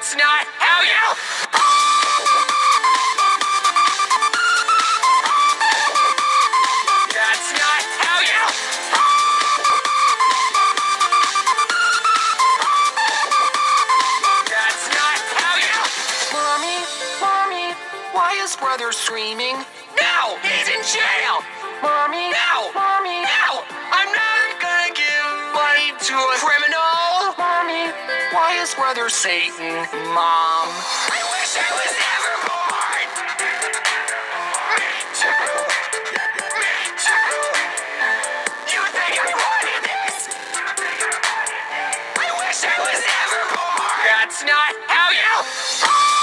That's not how you... That's not how you... That's not how you... Mommy, Mommy, why is brother screaming? No, he's in jail! Mommy, no, Mommy, no! I'm not gonna give money to a criminal! Mommy, why is brother Satan? Mom, I wish I was never born! Me too! Me too! You think I wanted this? I wish I was never born! That's not how you...